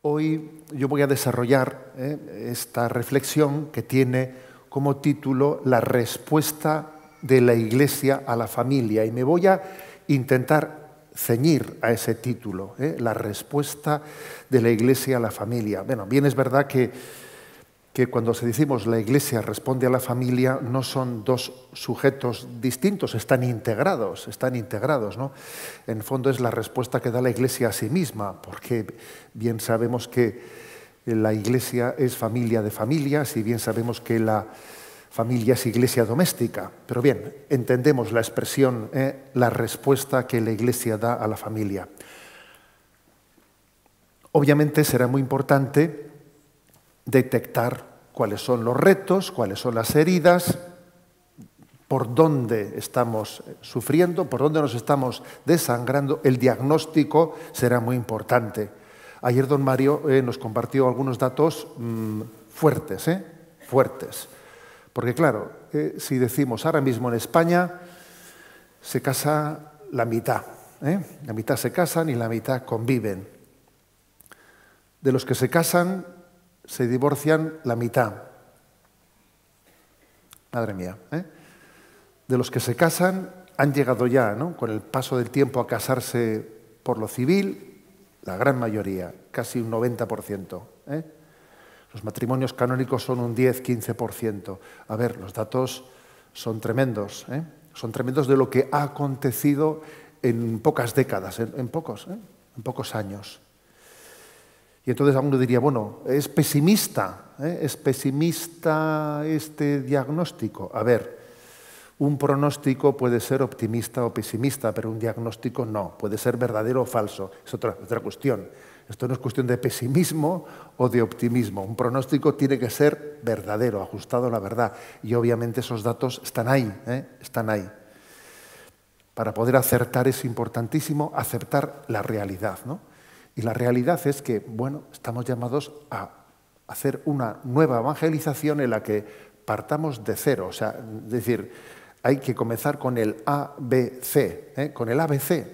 Hoy yo voy a desarrollar esta reflexión que tiene como título La respuesta de la Iglesia a la familia, y me voy a intentar ceñir a ese título, la respuesta de la Iglesia a la familia. Bueno, bien es verdad que cuando se decimos la Iglesia responde a la familia, no son dos sujetos distintos, están integrados, ¿no? En el fondo es la respuesta que da la Iglesia a sí misma, porque bien sabemos que la Iglesia es familia de familias y bien sabemos que la familia es iglesia doméstica. Pero bien, entendemos la expresión, la respuesta que la Iglesia da a la familia. Obviamente será muy importante detectar cuáles son los retos, cuáles son las heridas, por dónde estamos sufriendo, por dónde nos estamos desangrando. El diagnóstico será muy importante. Ayer don Mario nos compartió algunos datos fuertes. Porque claro, si decimos ahora mismo en España se casa la mitad. La mitad se casan y la mitad conviven. De los que se casan, se divorcian la mitad. Madre mía. De los que se casan, han llegado ya, ¿no?, con el paso del tiempo a casarse por lo civil, la gran mayoría, casi un 90%. Los matrimonios canónicos son un 10-15%. A ver, los datos son tremendos. Son tremendos de lo que ha acontecido en pocas décadas, en pocos años. Y entonces uno diría, bueno, ¿es pesimista? ¿Es pesimista este diagnóstico? A ver, un pronóstico puede ser optimista o pesimista, pero un diagnóstico no, puede ser verdadero o falso. Es otra cuestión. Esto no es cuestión de pesimismo o de optimismo. Un pronóstico tiene que ser verdadero, ajustado a la verdad. Y obviamente esos datos están ahí, están ahí. Para poder acertar es importantísimo acertar la realidad, ¿no? Y la realidad es que, bueno, estamos llamados a hacer una nueva evangelización en la que partamos de cero. O sea, es decir, hay que comenzar con el ABC, con el ABC.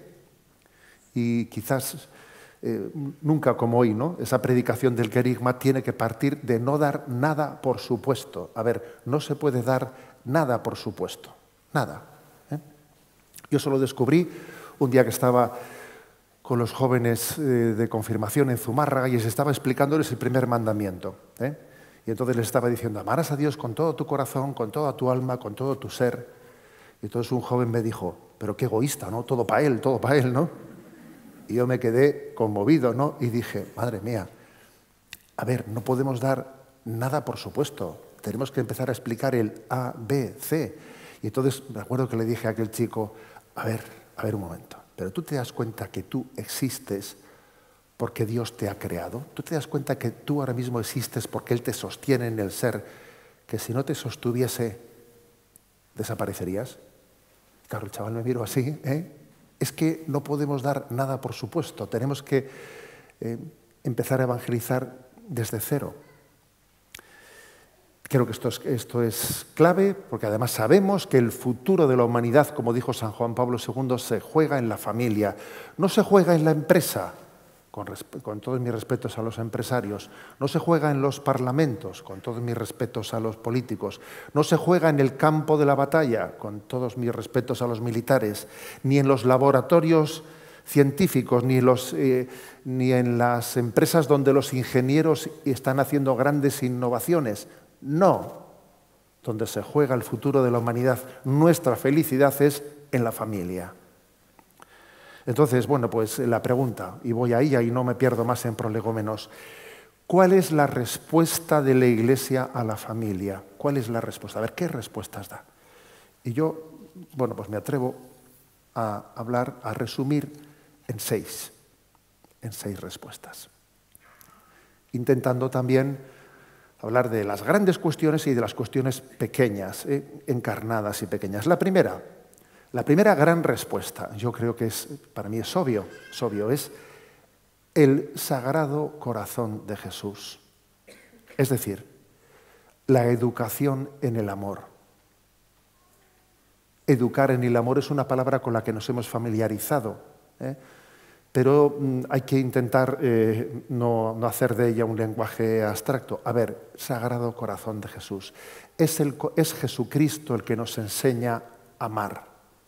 Y quizás nunca como hoy, ¿no?, esa predicación del querigma tiene que partir de no dar nada por supuesto. A ver, no se puede dar nada por supuesto, nada. Yo eso lo descubrí un día que estaba con los jóvenes de confirmación en Zumárraga y les estaba explicándoles el primer mandamiento. Y entonces les estaba diciendo, amarás a Dios con todo tu corazón, con toda tu alma, con todo tu ser. Y entonces un joven me dijo, pero qué egoísta, ¿no? Todo para él, ¿no? Y yo me quedé conmovido, ¿no? Y dije, madre mía, a ver, no podemos dar nada por supuesto. Tenemos que empezar a explicar el A, B, C. Y entonces me acuerdo que le dije a aquel chico, a ver un momento. Pero tú te das cuenta que tú existes porque Dios te ha creado. Tú te das cuenta que tú ahora mismo existes porque Él te sostiene en el ser, que si no te sostuviese, desaparecerías. Claro, el chaval me miró así, Es que no podemos dar nada por supuesto. Tenemos que empezar a evangelizar desde cero. Creo que esto es clave, porque además sabemos que el futuro de la humanidad, como dijo San Juan Pablo II, se juega en la familia. No se juega en la empresa, con todos mis respetos a los empresarios. No se juega en los parlamentos, con todos mis respetos a los políticos. No se juega en el campo de la batalla, con todos mis respetos a los militares. Ni en los laboratorios científicos, ni en las empresas donde los ingenieros están haciendo grandes innovaciones. No, donde se juega el futuro de la humanidad, nuestra felicidad es en la familia. Entonces, bueno, pues la pregunta, y voy ahí y no me pierdo más en prolegómenos, ¿cuál es la respuesta de la Iglesia a la familia? ¿Cuál es la respuesta? A ver, ¿qué respuestas da? Y yo, bueno, pues me atrevo a hablar, a resumir en seis respuestas. Intentando también hablar de las grandes cuestiones y de las cuestiones pequeñas, encarnadas y pequeñas. La primera gran respuesta, yo creo que para mí es obvio, es el Sagrado Corazón de Jesús. Es decir, la educación en el amor. Educar en el amor es una palabra con la que nos hemos familiarizado. pero hay que intentar no hacer de ella un lenguaje abstracto. A ver, Sagrado Corazón de Jesús. Es Jesucristo el que nos enseña a amar.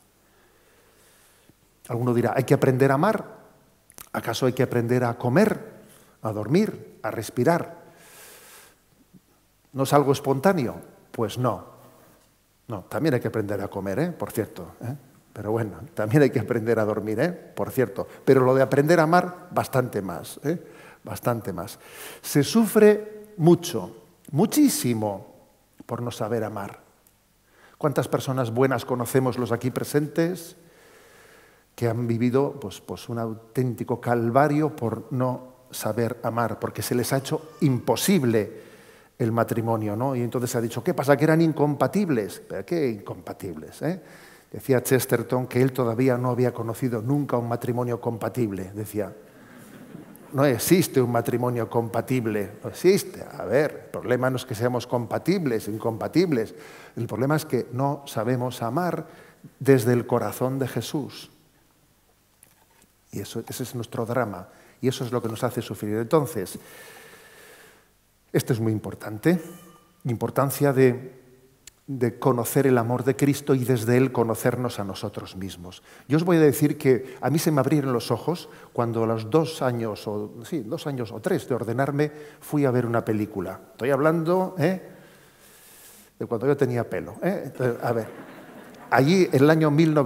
Alguno dirá, ¿hay que aprender a amar? ¿Acaso hay que aprender a comer, a dormir, a respirar? ¿No es algo espontáneo? Pues no. No, también hay que aprender a comer, por cierto. Pero bueno, también hay que aprender a dormir, por cierto. Pero lo de aprender a amar, bastante más. Bastante más. Se sufre mucho, muchísimo, por no saber amar. ¿Cuántas personas buenas conocemos los aquí presentes que han vivido pues un auténtico calvario por no saber amar, porque se les ha hecho imposible el matrimonio, ¿no? Y entonces se ha dicho, ¿qué pasa? Que eran incompatibles. ¿Pero qué incompatibles? Decía Chesterton que él todavía no había conocido nunca un matrimonio compatible. Decía, no existe un matrimonio compatible, no existe. A ver, el problema no es que seamos compatibles, incompatibles. El problema es que no sabemos amar desde el corazón de Jesús. Y ese es nuestro drama. Y eso es lo que nos hace sufrir. Entonces, esto es muy importante. Importancia de conocer el amor de Cristo y desde Él conocernos a nosotros mismos. Yo os voy a decir que a mí se me abrieron los ojos cuando a los 2 años o 3 de ordenarme fui a ver una película. Estoy hablando de cuando yo tenía pelo. Entonces, a ver, allí en el año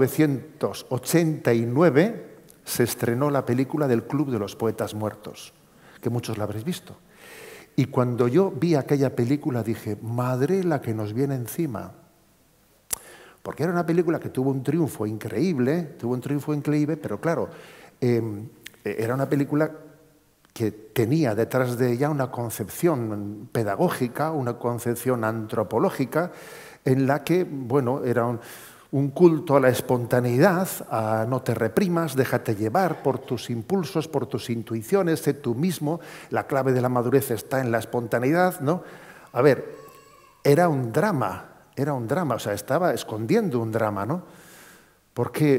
1989 se estrenó la película del Club de los Poetas Muertos, que muchos la habréis visto. Y cuando yo vi aquella película dije, madre la que nos viene encima. Porque era una película que tuvo un triunfo increíble, pero claro, era una película que tenía detrás de ella una concepción pedagógica, una concepción antropológica, en la que, bueno, era un culto a la espontaneidad, a no te reprimas, déjate llevar por tus impulsos, por tus intuiciones, sé tú mismo, la clave de la madurez está en la espontaneidad, ¿no? A ver, era un drama, o sea, estaba escondiendo un drama, ¿no? Porque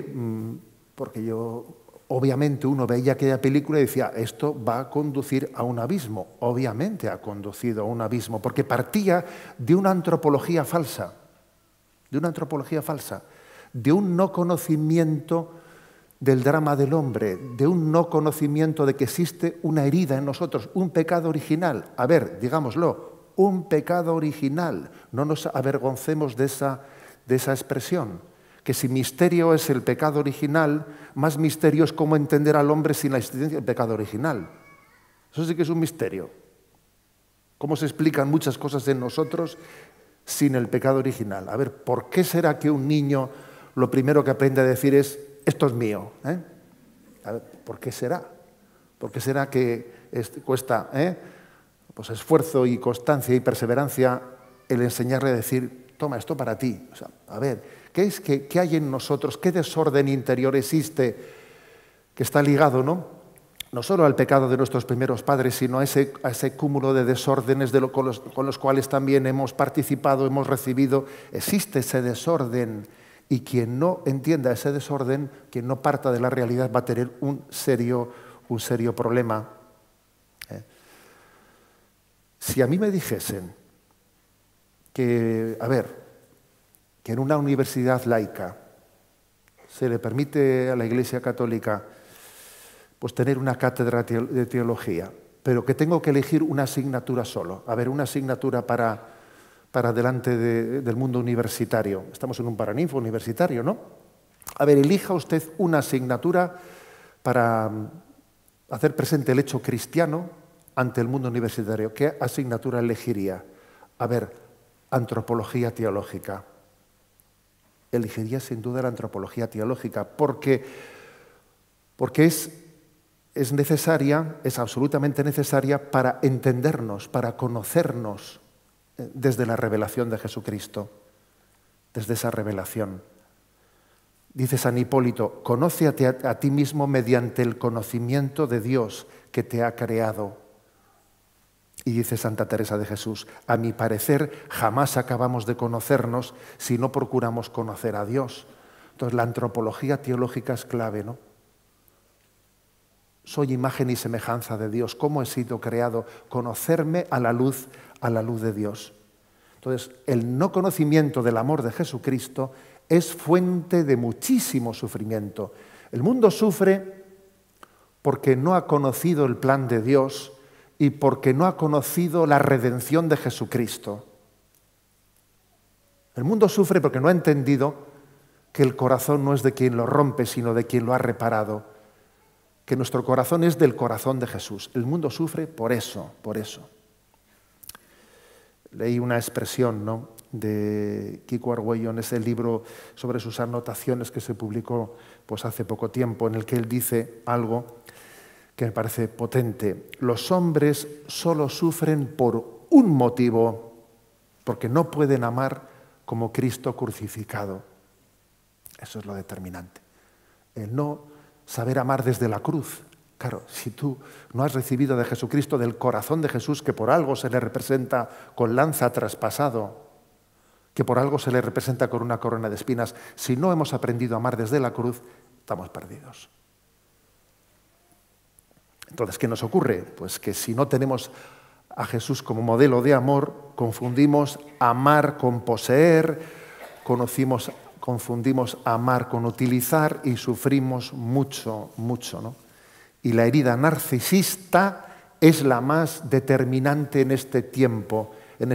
obviamente uno veía aquella película y decía, esto va a conducir a un abismo. Obviamente ha conducido a un abismo, porque partía de una antropología falsa, de un no conocimiento del drama del hombre, de un no conocimiento de que existe una herida en nosotros, un pecado original. A ver, digámoslo, un pecado original. No nos avergoncemos de esa expresión. Que si misterio es el pecado original, más misterio es cómo entender al hombre sin la existencia del pecado original. Eso sí que es un misterio. Cómo se explican muchas cosas en nosotros sin el pecado original. A ver, ¿por qué será que un niño lo primero que aprende a decir es, esto es mío? A ver, ¿por qué será? ¿Por qué será que cuesta pues esfuerzo y constancia y perseverancia el enseñarle a decir, toma, esto para ti? O sea, a ver, ¿qué hay en nosotros? ¿Qué desorden interior existe que está ligado, no solo al pecado de nuestros primeros padres, sino a ese cúmulo de desórdenes con los cuales también hemos participado, hemos recibido? Existe ese desorden, y quien no entienda ese desorden, quien no parta de la realidad, va a tener un serio problema. Si a mí me dijesen que en una universidad laica se le permite a la Iglesia Católica pues tener una cátedra de teología, pero que tengo que elegir una asignatura solo. A ver, una asignatura para delante del mundo universitario. Estamos en un paraninfo universitario, ¿no? A ver, elija usted una asignatura para hacer presente el hecho cristiano ante el mundo universitario. ¿Qué asignatura elegiría? A ver, antropología teológica. Elegiría sin duda la antropología teológica, porque es necesaria, es absolutamente necesaria para entendernos, para conocernos desde la revelación de Jesucristo, desde esa revelación. Dice San Hipólito, conócete a ti mismo mediante el conocimiento de Dios que te ha creado. Y dice Santa Teresa de Jesús, a mi parecer jamás acabamos de conocernos si no procuramos conocer a Dios. Entonces la antropología teológica es clave, ¿no? soy imagen y semejanza de Dios. ¿Cómo he sido creado? Conocerme a la luz de Dios. Entonces, el no conocimiento del amor de Jesucristo es fuente de muchísimo sufrimiento. El mundo sufre porque no ha conocido el plan de Dios y porque no ha conocido la redención de Jesucristo. El mundo sufre porque no ha entendido que el corazón no es de quien lo rompe, sino de quien lo ha reparado. Que nuestro corazón es del corazón de Jesús. El mundo sufre por eso, por eso. Leí una expresión, ¿no?, de Kiko Argüello en ese libro sobre sus anotaciones que se publicó pues, hace poco tiempo, en el que él dice algo que me parece potente. Los hombres solo sufren por un motivo, porque no pueden amar como Cristo crucificado. Eso es lo determinante. El no saber amar desde la cruz. Claro, si tú no has recibido de Jesucristo, del corazón de Jesús, que por algo se le representa con lanza traspasado, que por algo se le representa con una corona de espinas, si no hemos aprendido a amar desde la cruz, estamos perdidos. Entonces, ¿qué nos ocurre? Pues que si no tenemos a Jesús como modelo de amor, confundimos amar con poseer, confundimos amar con utilizar y sufrimos mucho, mucho, ¿no? Y la herida narcisista es la más determinante en este tiempo,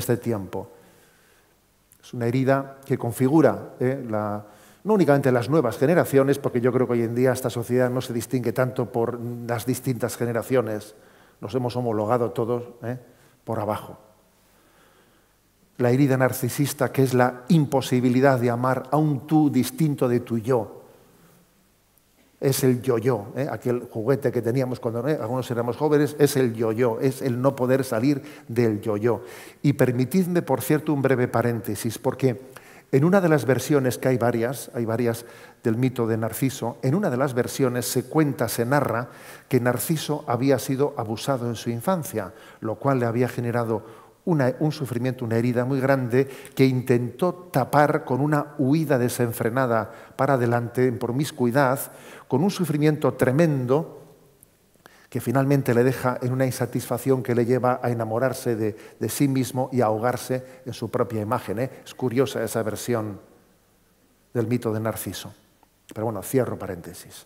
Es una herida que configura no únicamente las nuevas generaciones, porque yo creo que hoy en día esta sociedad no se distingue tanto por las distintas generaciones, nos hemos homologado todos por abajo. La herida narcisista, que es la imposibilidad de amar a un tú distinto de tu yo. Es el yo-yo, aquel juguete que teníamos cuando algunos éramos jóvenes, es el yo-yo, es el no poder salir del yo-yo. Y permitidme, por cierto, un breve paréntesis, porque en una de las versiones, que hay varias del mito de Narciso, en una de las versiones se narra que Narciso había sido abusado en su infancia, lo cual le había generado un sufrimiento, una herida muy grande que intentó tapar con una huida desenfrenada para adelante, en promiscuidad, con un sufrimiento tremendo que finalmente le deja en una insatisfacción que le lleva a enamorarse de sí mismo y a ahogarse en su propia imagen. Es curiosa esa versión del mito de Narciso. Pero bueno, cierro paréntesis.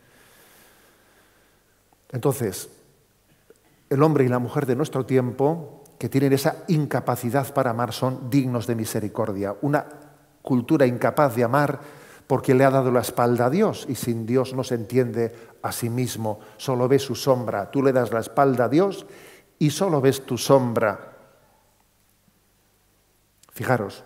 Entonces, el hombre y la mujer de nuestro tiempo, que tienen esa incapacidad para amar, son dignos de misericordia. Una cultura incapaz de amar porque le ha dado la espalda a Dios, y sin Dios no se entiende a sí mismo, solo ve su sombra. Tú le das la espalda a Dios y solo ves tu sombra. Fijaros,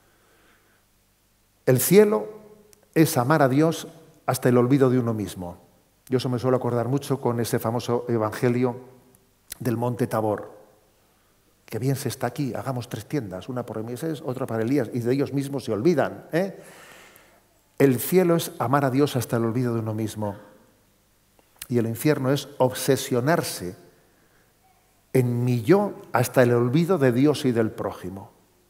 el cielo es amar a Dios hasta el olvido de uno mismo. Yo eso me suelo acordar mucho con ese famoso evangelio del Monte Tabor. Que bien se está aquí, hagamos 3 tiendas, una para Moisés, otra para Elías, y de ellos mismos se olvidan. El cielo es amar a Dios hasta el olvido de uno mismo. Y el infierno es obsesionarse en mi yo hasta el olvido de Dios y del prójimo.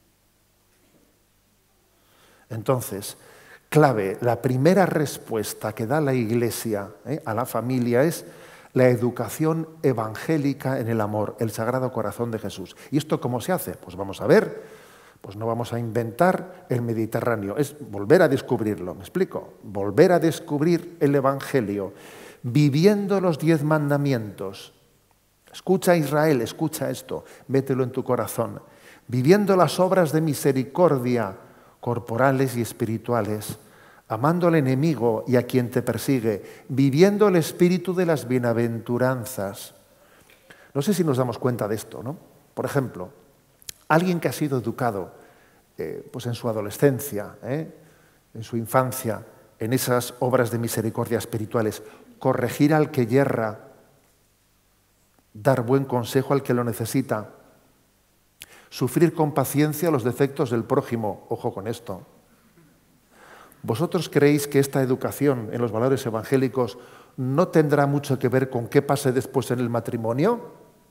Entonces, clave, la primera respuesta que da la Iglesia a la familia es la educación evangélica en el amor, el Sagrado Corazón de Jesús. ¿Y esto cómo se hace? Pues vamos a ver, pues no vamos a inventar el Mediterráneo, es volver a descubrirlo, ¿me explico? Volver a descubrir el Evangelio, viviendo los 10 mandamientos. Escucha, Israel, escucha esto, mételo en tu corazón. Viviendo las obras de misericordia corporales y espirituales, amando al enemigo y a quien te persigue, viviendo el espíritu de las bienaventuranzas. No sé si nos damos cuenta de esto, ¿no? Por ejemplo, alguien que ha sido educado pues en su adolescencia, en su infancia, en esas obras de misericordia espirituales, corregir al que yerra, dar buen consejo al que lo necesita, sufrir con paciencia los defectos del prójimo. Ojo con esto. ¿Vosotros creéis que esta educación en los valores evangélicos no tendrá mucho que ver con qué pase después en el matrimonio?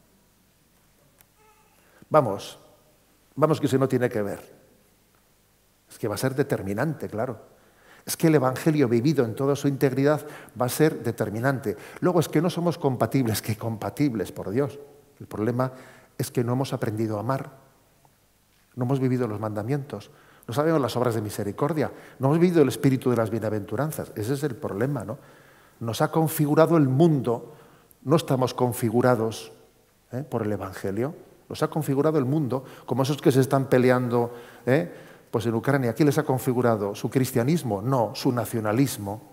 Vamos que si no tiene que ver. Es que va a ser determinante, claro. Es que el Evangelio vivido en toda su integridad va a ser determinante. Luego es que no somos compatibles, que compatibles, por Dios. El problema es que no hemos aprendido a amar, no hemos vivido los mandamientos, no sabemos las obras de misericordia, no hemos vivido el espíritu de las bienaventuranzas. Ese es el problema, ¿no? Nos ha configurado el mundo, no estamos configurados por el Evangelio, nos ha configurado el mundo, como esos que se están peleando, pues en Ucrania. ¿Quién les ha configurado? ¿Su cristianismo? No, su nacionalismo.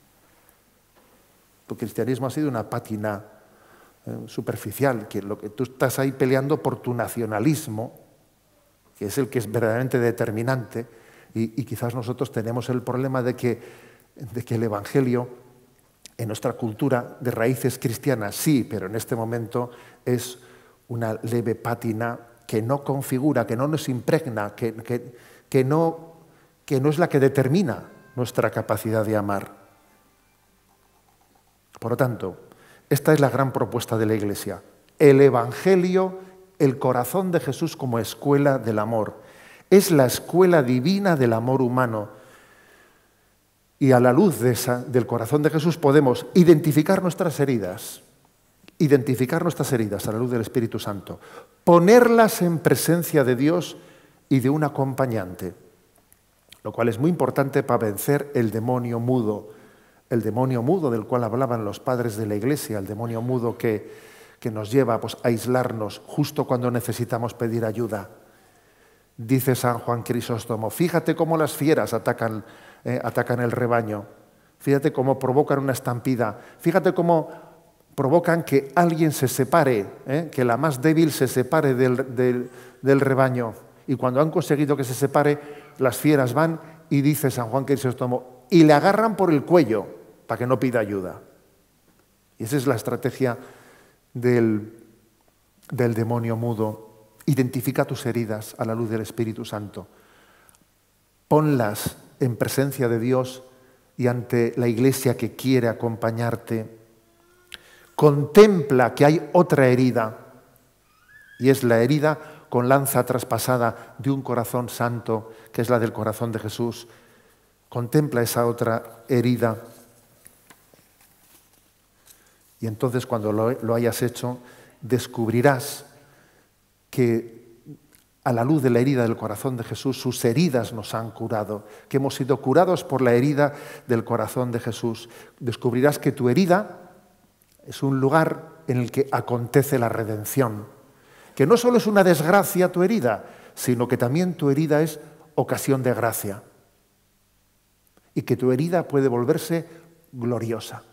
Tu cristianismo ha sido una pátina superficial, que lo que tú estás ahí peleando por tu nacionalismo, que es el que es verdaderamente determinante, y quizás nosotros tenemos el problema de que el Evangelio, en nuestra cultura de raíces cristianas, sí, pero en este momento es una leve pátina que no configura, que no nos impregna, que no es la que determina nuestra capacidad de amar. Por lo tanto, esta es la gran propuesta de la Iglesia. El Evangelio, el corazón de Jesús como escuela del amor. Es la escuela divina del amor humano. Y a la luz del corazón de Jesús podemos identificar nuestras heridas a la luz del Espíritu Santo, ponerlas en presencia de Dios y de un acompañante, lo cual es muy importante para vencer el demonio mudo del cual hablaban los padres de la Iglesia, el demonio mudo que nos lleva pues, a aislarnos justo cuando necesitamos pedir ayuda. Dice San Juan Crisóstomo, fíjate cómo las fieras atacan el rebaño, fíjate cómo provocan una estampida, fíjate cómo provocan que alguien se separe, que la más débil se separe del rebaño. Y cuando han conseguido que se separe, las fieras van y dice San Juan Crisóstomo, y le agarran por el cuello para que no pida ayuda. Y esa es la estrategia del demonio mudo. Identifica tus heridas a la luz del Espíritu Santo. Ponlas en presencia de Dios y ante la Iglesia que quiere acompañarte. Contempla que hay otra herida, y es la herida con lanza traspasada de un corazón santo, que es la del corazón de Jesús. Contempla esa otra herida. Y entonces cuando lo hayas hecho, descubrirás que a la luz de la herida del corazón de Jesús, sus heridas nos han curado, que hemos sido curados por la herida del corazón de Jesús. Descubrirás que tu herida es un lugar en el que acontece la redención, que no solo es una desgracia tu herida, sino que también tu herida es ocasión de gracia, y que tu herida puede volverse gloriosa.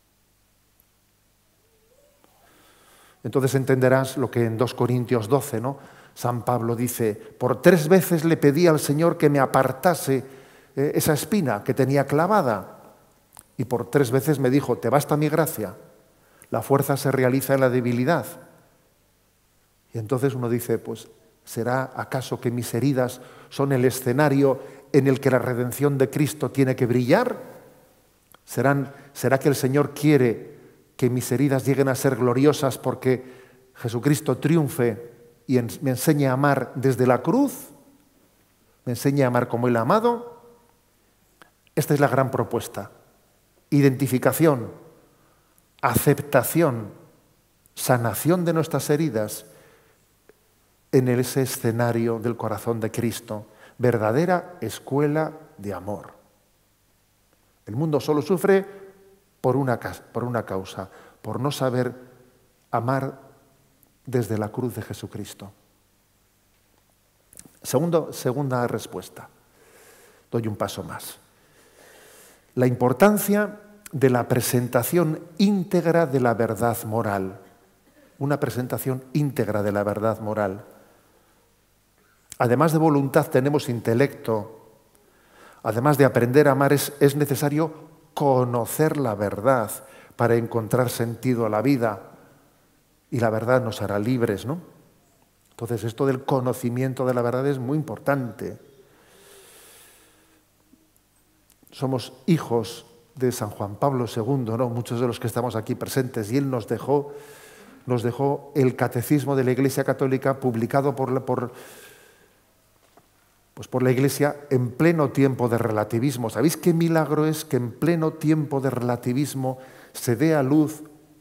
Entonces entenderás lo que en 2 Corintios 12, ¿no? San Pablo dice, por 3 veces le pedí al Señor que me apartase esa espina que tenía clavada, y por 3 veces me dijo, te basta mi gracia, la fuerza se realiza en la debilidad. Y entonces uno dice, pues, ¿será acaso que mis heridas son el escenario en el que la redención de Cristo tiene que brillar? ¿Será que el Señor quiere que mis heridas lleguen a ser gloriosas porque Jesucristo triunfe y me enseñe a amar desde la cruz? ¿Me enseñe a amar como Él ha amado? Esta es la gran propuesta. Identificación, aceptación, sanación de nuestras heridas en ese escenario del corazón de Cristo. Verdadera escuela de amor. El mundo solo sufre por una causa, por no saber amar desde la cruz de Jesucristo. Segunda respuesta. Doy un paso más. La importancia de la presentación íntegra de la verdad moral. Una presentación íntegra de la verdad moral. Además de voluntad tenemos intelecto. Además de aprender a amar es necesario conocer la verdad para encontrar sentido a la vida. Y la verdad nos hará libres, ¿no? Entonces esto del conocimiento de la verdad es muy importante. Somos hijos de San Juan Pablo II, ¿no? Muchos de los que estamos aquí presentes, y él nos dejó el Catecismo de la Iglesia Católica publicado por pues por la Iglesia en pleno tiempo de relativismo. ¿Sabéis qué milagro es que en pleno tiempo de relativismo se dé a luz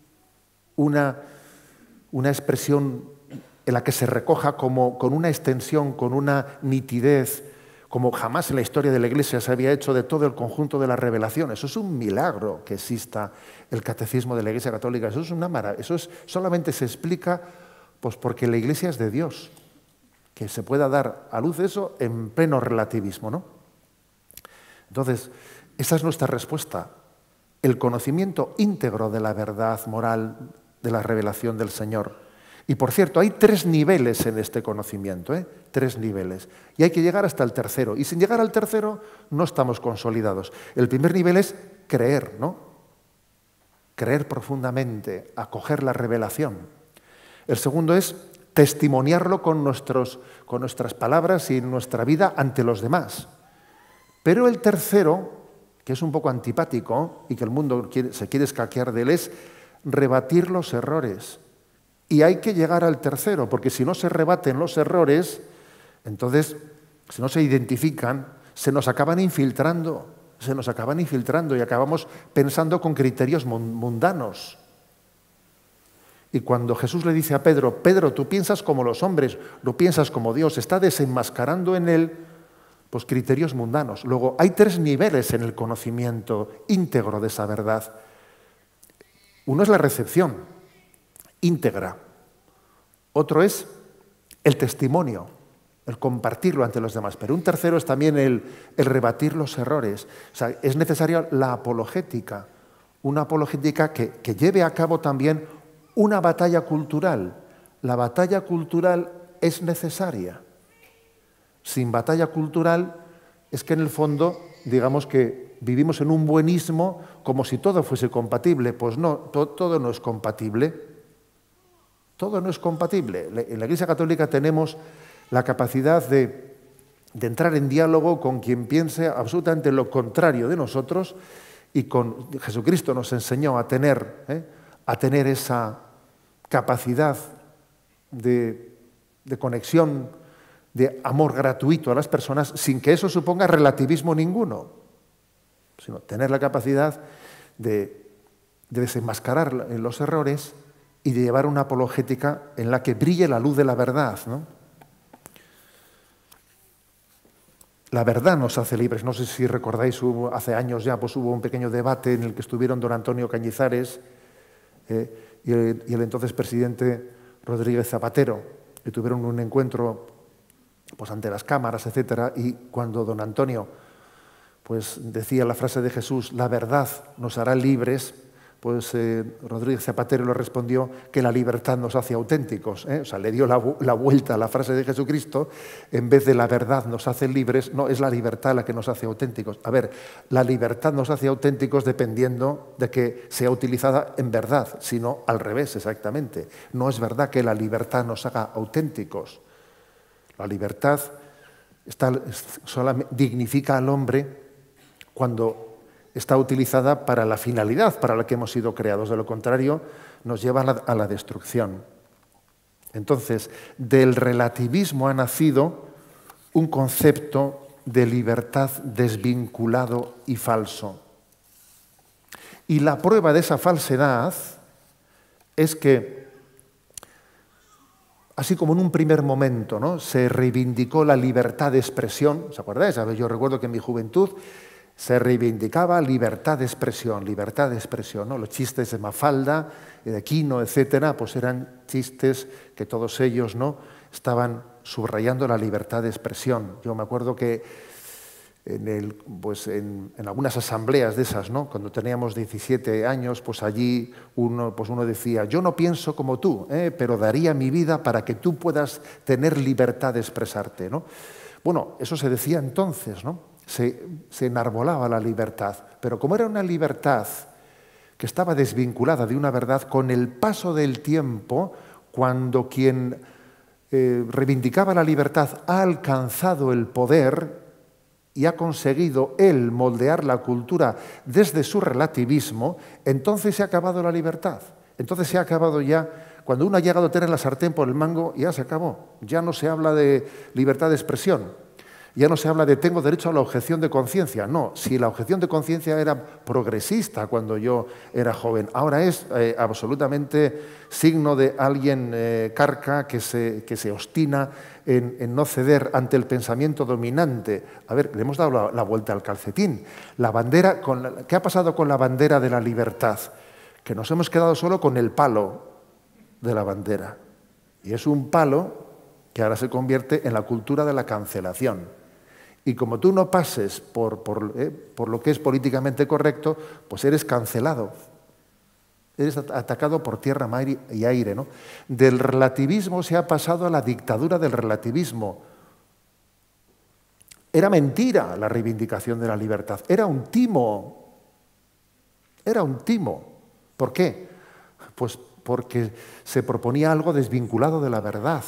una expresión en la que se recoja como con una extensión, con una nitidez, como jamás en la historia de la Iglesia se había hecho de todo el conjunto de la revelación? Eso es un milagro que exista el catecismo de la Iglesia Católica. Eso es una maravilla. Solamente se explica pues porque la Iglesia es de Dios, que se pueda dar a luz eso en pleno relativismo, ¿no? Entonces, esa es nuestra respuesta. El conocimiento íntegro de la verdad moral, de la revelación del Señor. Y por cierto, hay 3 niveles en este conocimiento, 3 niveles. Y hay que llegar hasta el tercero. Y sin llegar al tercero no estamos consolidados. El primer nivel es creer, ¿no? Creer profundamente, acoger la revelación. El segundo es testimoniarlo con nuestras palabras y nuestra vida ante los demás. Pero el tercero, que es un poco antipático y que el mundo se quiere escaquear de él, es rebatir los errores. Y hay que llegar al tercero, porque si no se rebaten los errores, entonces, si no se identifican, se nos acaban infiltrando y acabamos pensando con criterios mundanos. Y cuando Jesús le dice a Pedro, Pedro, tú piensas como los hombres, no piensas como Dios, está desenmascarando en él pues, criterios mundanos. Luego, hay 3 niveles en el conocimiento íntegro de esa verdad. Uno es la recepción íntegra. Otro es el testimonio, el compartirlo ante los demás. Pero un tercero es también el rebatir los errores. O sea, es necesaria la apologética, una apologética que lleve a cabo también una batalla cultural. La batalla cultural es necesaria. Sin batalla cultural es que en el fondo, digamos que vivimos en un buenismo como si todo fuese compatible. Pues no, todo no es compatible. Todo no es compatible. En la Iglesia Católica tenemos la capacidad de entrar en diálogo con quien piense absolutamente lo contrario de nosotros, y Jesucristo nos enseñó a tener esa capacidad de conexión, de amor gratuito a las personas, sin que eso suponga relativismo ninguno, sino tener la capacidad de desenmascarar los errores y de llevar una apologética en la que brille la luz de la verdad, ¿no? La verdad nos hace libres. No sé si recordáis, hace años ya pues hubo un pequeño debate en el que estuvieron don Antonio Cañizares y el entonces presidente Rodríguez Zapatero, y tuvieron un encuentro pues, ante las cámaras, etcétera, y cuando don Antonio pues, decía la frase de Jesús, la verdad nos hará libres, pues Rodríguez Zapatero le respondió que la libertad nos hace auténticos. O sea, le dio la vuelta a la frase de Jesucristo, en vez de la verdad nos hace libres, no, es la libertad la que nos hace auténticos. A ver, la libertad nos hace auténticos dependiendo de que sea utilizada en verdad, sino al revés, exactamente. No es verdad que la libertad nos haga auténticos. La libertad solamente dignifica al hombre cuando está utilizada para la finalidad para la que hemos sido creados. De lo contrario, nos lleva a la destrucción. Entonces, del relativismo ha nacido un concepto de libertad desvinculado y falso. Y la prueba de esa falsedad es que, así como en un primer momento, ¿no?, se reivindicó la libertad de expresión, ¿os acordáis? Yo recuerdo que en mi juventud se reivindicaba libertad de expresión, ¿no? Los chistes de Mafalda, de Quino, etcétera, pues eran chistes que todos ellos, ¿no?, estaban subrayando la libertad de expresión. Yo me acuerdo que en algunas asambleas de esas, ¿no?, cuando teníamos 17 años, pues allí uno decía, yo no pienso como tú, pero daría mi vida para que tú puedas tener libertad de expresarte, ¿no? Bueno, eso se decía entonces, ¿no? Se enarbolaba la libertad, pero como era una libertad que estaba desvinculada de una verdad, con el paso del tiempo, cuando quien reivindicaba la libertad ha alcanzado el poder y ha conseguido él moldear la cultura desde su relativismo, entonces se ha acabado la libertad. Entonces se ha acabado ya, cuando uno ha llegado a tener la sartén por el mango, ya se acabó. Ya no se habla de libertad de expresión. Ya no se habla de tengo derecho a la objeción de conciencia. No, si la objeción de conciencia era progresista cuando yo era joven, ahora es absolutamente signo de alguien carca que se obstina en no ceder ante el pensamiento dominante. A ver, le hemos dado la vuelta al calcetín. La bandera, ¿qué ha pasado con la bandera de la libertad? Que nos hemos quedado solo con el palo de la bandera. Y es un palo que ahora se convierte en la cultura de la cancelación. Y como tú no pases por lo que es políticamente correcto, pues eres cancelado. Eres atacado por tierra, mar y aire, ¿no? Del relativismo se ha pasado a la dictadura del relativismo. Era mentira la reivindicación de la libertad. Era un timo. Era un timo. ¿Por qué? Pues porque se proponía algo desvinculado de la verdad.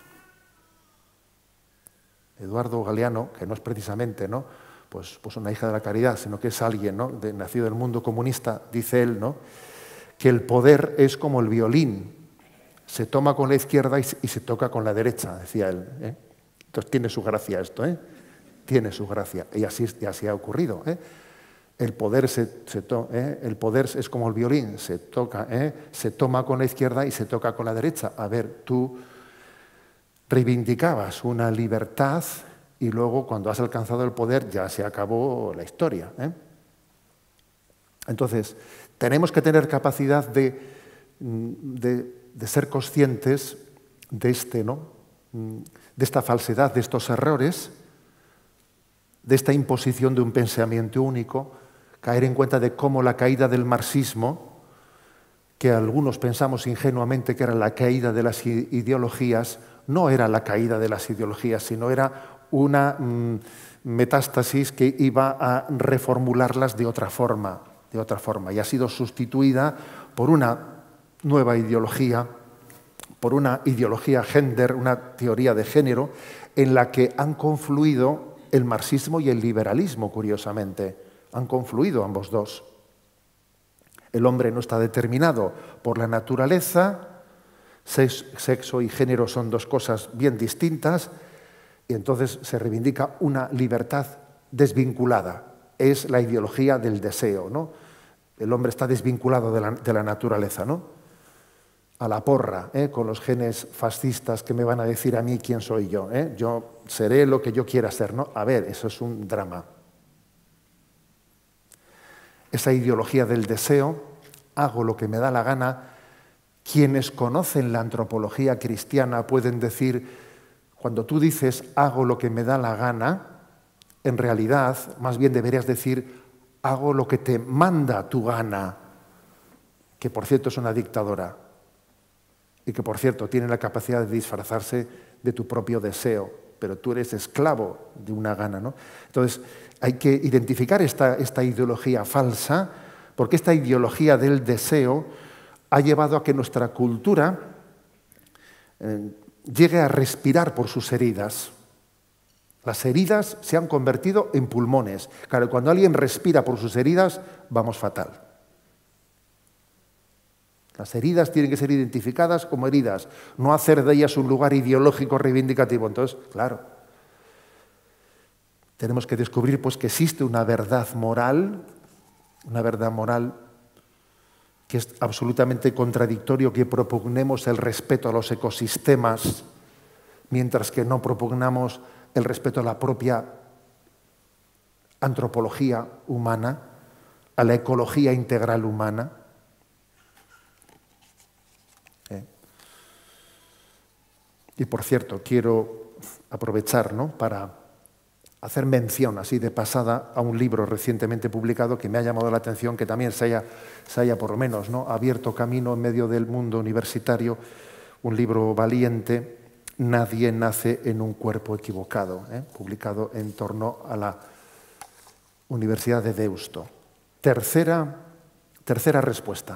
Eduardo Galeano, que no es precisamente, ¿no?, pues una hija de la caridad, sino que es alguien, ¿no?, nacido del mundo comunista, dice él, ¿no?, que el poder es como el violín, se toma con la izquierda y se toca con la derecha, decía él. Entonces tiene su gracia esto, tiene su gracia, y así ha ocurrido. El poder el poder es como el violín, se toma con la izquierda y se toca con la derecha. A ver, tú reivindicabas una libertad y luego cuando has alcanzado el poder ya se acabó la historia. Entonces, tenemos que tener capacidad de ser conscientes de de esta falsedad, de estos errores, de esta imposición de un pensamiento único, caer en cuenta de cómo la caída del marxismo, que algunos pensamos ingenuamente que era la caída de las ideologías, no era la caída de las ideologías, sino era una metástasis que iba a reformularlas de otra forma, y ha sido sustituida por una nueva ideología, por una ideología gender, una teoría de género, en la que han confluido el marxismo y el liberalismo, curiosamente. Han confluido ambos dos. El hombre no está determinado por la naturaleza. Sexo y género son dos cosas bien distintas y entonces se reivindica una libertad desvinculada. Es la ideología del deseo, ¿no? El hombre está desvinculado de la naturaleza, ¿no? A la porra, con los genes fascistas que me van a decir a mí quién soy yo. Yo seré lo que yo quiera ser, ¿no? A ver, eso es un drama. Esa ideología del deseo, hago lo que me da la gana. Quienes conocen la antropología cristiana pueden decir, cuando tú dices hago lo que me da la gana, en realidad más bien deberías decir hago lo que te manda tu gana, que por cierto es una dictadora y que por cierto tiene la capacidad de disfrazarse de tu propio deseo, pero tú eres esclavo de una gana, ¿no? Entonces hay que identificar esta ideología falsa, porque esta ideología del deseo ha llevado a que nuestra cultura llegue a respirar por sus heridas. Las heridas se han convertido en pulmones. Claro, cuando alguien respira por sus heridas, vamos fatal. Las heridas tienen que ser identificadas como heridas, no hacer de ellas un lugar ideológico reivindicativo. Entonces, claro, tenemos que descubrir pues, que existe una verdad moral que es absolutamente contradictorio que propugnemos el respeto a los ecosistemas, mientras que no propugnamos el respeto a la propia antropología humana, a la ecología integral humana. Y por cierto, quiero aprovechar, ¿no?, para hacer mención así de pasada a un libro recientemente publicado que me ha llamado la atención, que también se haya por lo menos, ¿no?, abierto camino en medio del mundo universitario, un libro valiente, Nadie nace en un cuerpo equivocado, publicado en torno a la Universidad de Deusto. Tercera respuesta.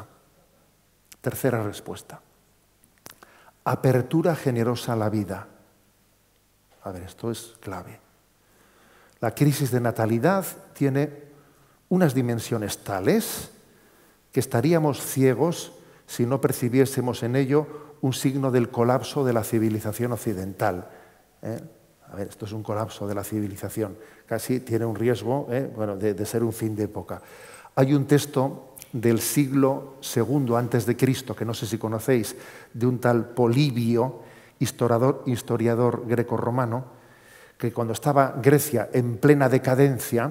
Apertura generosa a la vida. A ver, esto es clave. La crisis de natalidad tiene unas dimensiones tales que estaríamos ciegos si no percibiésemos en ello un signo del colapso de la civilización occidental. A ver, esto es un colapso de la civilización. Casi tiene un riesgo de ser un fin de época. Hay un texto del siglo II antes de Cristo, que no sé si conocéis, de un tal Polibio, historiador grecorromano, que cuando estaba Grecia en plena decadencia,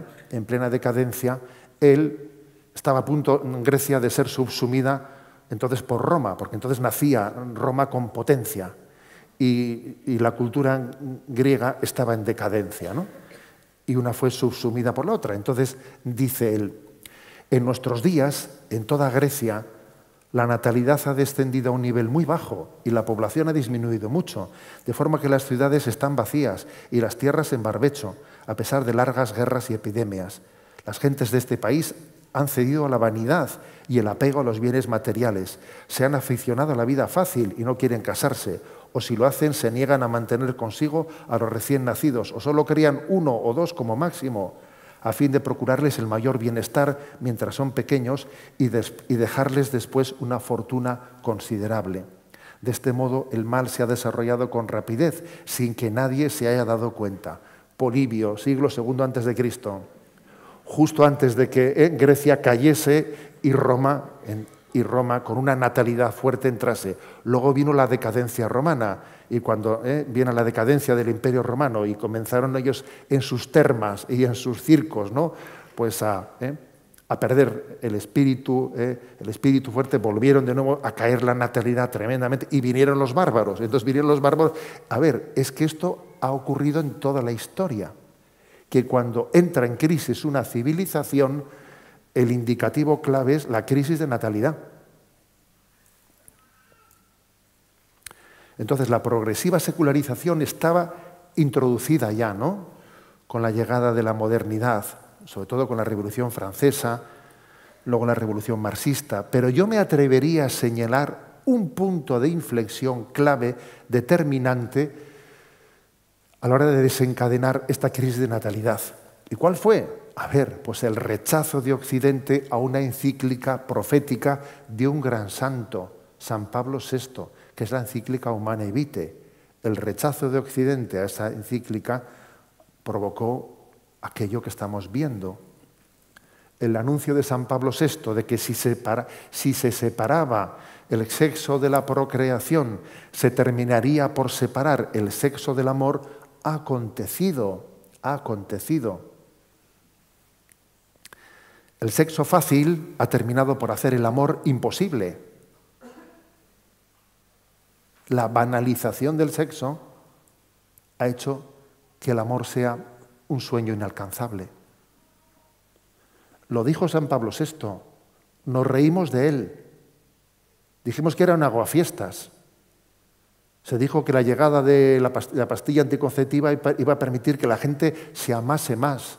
él estaba a punto, Grecia, de ser subsumida entonces por Roma, porque entonces nacía Roma con potencia y la cultura griega estaba en decadencia, ¿no? Y una fue subsumida por la otra. Entonces dice él, en nuestros días, en toda Grecia, la natalidad ha descendido a un nivel muy bajo y la población ha disminuido mucho, de forma que las ciudades están vacías y las tierras en barbecho, a pesar de largas guerras y epidemias. Las gentes de este país han cedido a la vanidad y el apego a los bienes materiales. Se han aficionado a la vida fácil y no quieren casarse, o si lo hacen se niegan a mantener consigo a los recién nacidos, o solo crían 1 o 2 como máximo, a fin de procurarles el mayor bienestar mientras son pequeños y dejarles después una fortuna considerable. De este modo, el mal se ha desarrollado con rapidez, sin que nadie se haya dado cuenta. Polibio, siglo II antes de Cristo, justo antes de que Grecia cayese y Roma, con una natalidad fuerte, entrase. Luego vino la decadencia romana, y cuando viene la decadencia del Imperio Romano y comenzaron ellos en sus termas y en sus circos, ¿no? Pues a perder el espíritu fuerte, volvieron de nuevo a caer la natalidad tremendamente y vinieron los bárbaros. Entonces vinieron los bárbaros. A ver, es que esto ha ocurrido en toda la historia, que cuando entra en crisis una civilización, el indicativo clave es la crisis de natalidad. Entonces, la progresiva secularización estaba introducida ya, ¿no?, con la llegada de la modernidad, sobre todo con la Revolución Francesa, luego la Revolución Marxista, pero yo me atrevería a señalar un punto de inflexión clave, determinante, a la hora de desencadenar esta crisis de natalidad. ¿Y cuál fue? A ver, pues el rechazo de Occidente a una encíclica profética de un gran santo, San Pablo VI, que es la encíclica Humanae Vitae. El rechazo de Occidente a esa encíclica provocó aquello que estamos viendo. El anuncio de San Pablo VI de que si se separaba el sexo de la procreación, se terminaría por separar el sexo del amor, ha acontecido. El sexo fácil ha terminado por hacer el amor imposible. La banalización del sexo ha hecho que el amor sea un sueño inalcanzable. Lo dijo San Pablo VI, nos reímos de él. Dijimos que era un aguafiestas. Se dijo que la llegada de la pastilla anticonceptiva iba a permitir que la gente se amase más.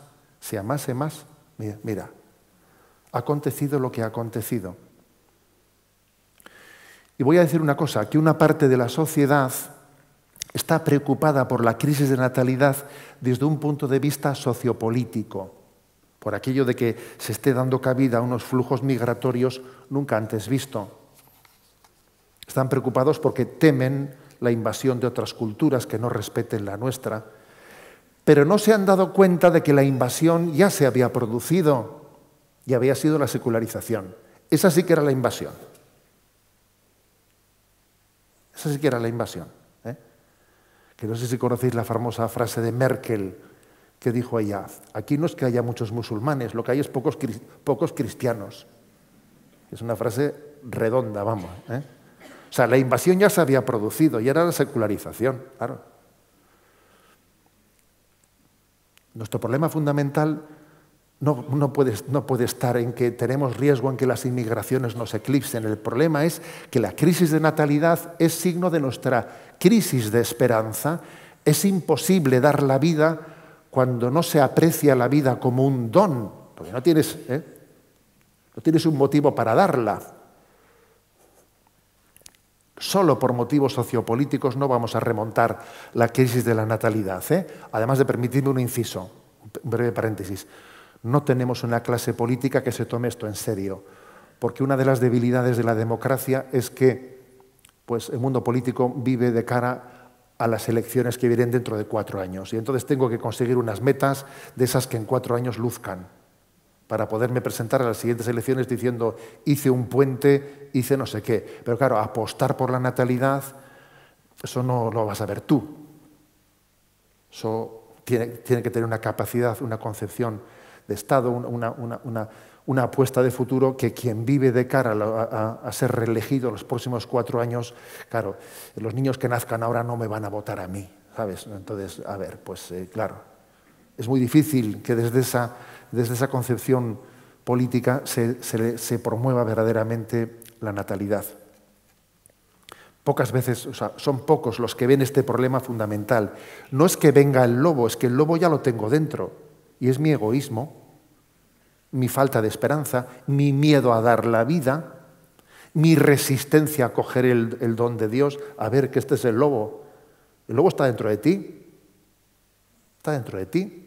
Mira, ha acontecido lo que ha acontecido. Y voy a decir una cosa, que una parte de la sociedad está preocupada por la crisis de natalidad desde un punto de vista sociopolítico, por aquello de que se esté dando cabida a unos flujos migratorios nunca antes vistos. Están preocupados porque temen la invasión de otras culturas que no respeten la nuestra, pero no se han dado cuenta de que la invasión ya se había producido y había sido la secularización. Esa sí que era la invasión. Esa sí que era la invasión. Que no sé si conocéis la famosa frase de Merkel, que dijo ella, aquí no es que haya muchos musulmanes, lo que hay es pocos cristianos. Es una frase redonda, vamos. O sea, la invasión ya se había producido y era la secularización, claro. Nuestro problema fundamental no puede estar en que tenemos riesgo en que las inmigraciones nos eclipsen. El problema es que la crisis de natalidad es signo de nuestra crisis de esperanza. Es imposible dar la vida cuando no se aprecia la vida como un don, porque no tienes un motivo para darla. Solo por motivos sociopolíticos no vamos a remontar la crisis de la natalidad. Además de permitirme un inciso, un breve paréntesis. No tenemos una clase política que se tome esto en serio, porque una de las debilidades de la democracia es que pues, el mundo político vive de cara a las elecciones que vienen dentro de 4 años. Y entonces tengo que conseguir unas metas de esas que en 4 años luzcan, para poderme presentar a las siguientes elecciones diciendo, hice un puente, hice no sé qué. Pero claro, apostar por la natalidad, eso no lo vas a ver tú. Eso tiene que tener una capacidad, una concepción de Estado, una apuesta de futuro, que quien vive de cara a ser reelegido los próximos 4 años, claro, los niños que nazcan ahora no me van a votar a mí, ¿sabes? Entonces, a ver, pues claro, es muy difícil que desde esa concepción política se promueva verdaderamente la natalidad. Pocas veces, o sea, son pocos los que ven este problema fundamental. No es que venga el lobo, es que el lobo ya lo tengo dentro, y es mi egoísmo, mi falta de esperanza, mi miedo a dar la vida, mi resistencia a coger el don de Dios, a ver que este es el lobo. El lobo está dentro de ti, está dentro de ti.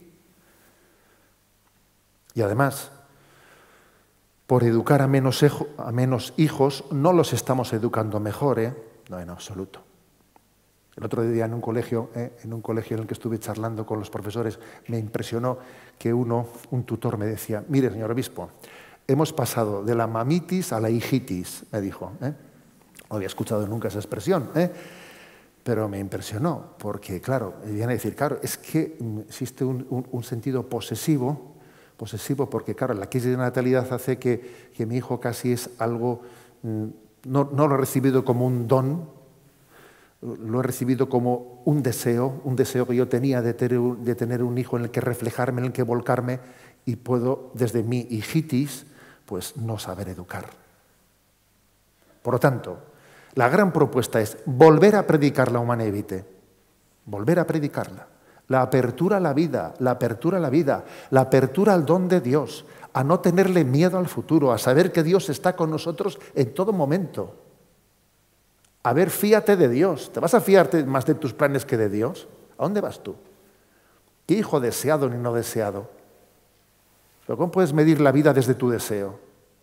Y además, por educar a menos hijos, no los estamos educando mejor, ¿eh? No, en absoluto. El otro día en un colegio en el que estuve charlando con los profesores, me impresionó que un tutor me decía, mire, señor obispo, hemos pasado de la mamitis a la hijitis, me dijo. No había escuchado nunca esa expresión, pero me impresionó, porque claro, me viene a decir, claro, es que existe un sentido posesivo, porque claro, la crisis de natalidad hace que mi hijo casi es algo, no lo he recibido como un don, lo he recibido como un deseo que yo tenía de tener un hijo en el que reflejarme, en el que volcarme, y puedo, desde mi hijitis, pues no saber educar. Por lo tanto, la gran propuesta es volver a predicar la Humanae Vitae, volver a predicarla. La apertura a la vida, la apertura al don de Dios, a no tenerle miedo al futuro, a saber que Dios está con nosotros en todo momento. A ver, fíate de Dios. ¿Te vas a fiarte más de tus planes que de Dios? ¿A dónde vas tú? ¿Qué hijo deseado ni no deseado? ¿Pero cómo puedes medir la vida desde tu deseo?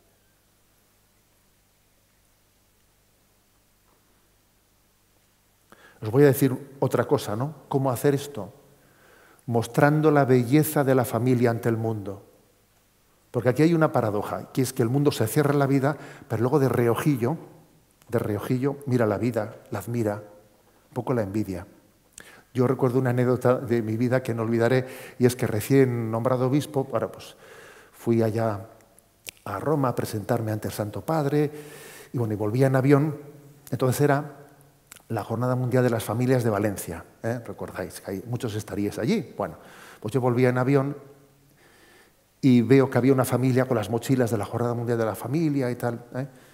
Os voy a decir otra cosa, ¿no? ¿Cómo hacer esto? Mostrando la belleza de la familia ante el mundo. Porque aquí hay una paradoja, que es que el mundo se cierra en la vida, pero luego de reojillo mira la vida, la admira, un poco la envidia. Yo recuerdo una anécdota de mi vida que no olvidaré, y es que recién nombrado obispo, pues fui allá a Roma a presentarme ante el Santo Padre, y bueno, y volvía en avión. Entonces era la Jornada Mundial de las Familias de Valencia, recordáis que muchos estaríais allí. Bueno, pues yo volvía en avión y veo que había una familia con las mochilas de la Jornada Mundial de la Familia y tal,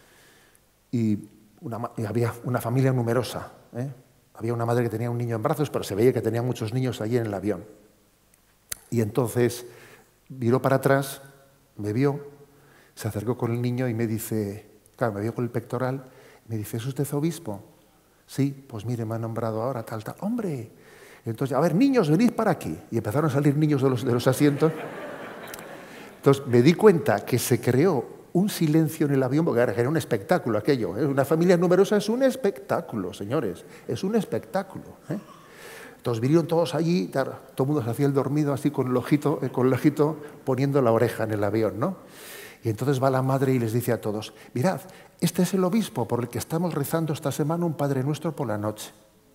y había una familia numerosa. Había una madre que tenía un niño en brazos, pero se veía que tenía muchos niños allí en el avión. Y entonces miró para atrás, me vio, se acercó con el niño y me dice, claro, me vio con el pectoral, me dice, ¿es usted obispo? Sí, pues mire, me ha nombrado ahora tal. ¡Hombre! Entonces, a ver, niños, venid para aquí. Y empezaron a salir niños de los asientos. Entonces me di cuenta que se creó un silencio en el avión, porque era un espectáculo aquello. Una familia numerosa es un espectáculo, señores, es un espectáculo. Entonces vinieron todos allí, todo el mundo se hacía el dormido así con el ojito poniendo la oreja en el avión, ¿no? Y entonces va la madre y les dice a todos, mirad, este es el obispo por el que estamos rezando esta semana un Padre Nuestro por la noche.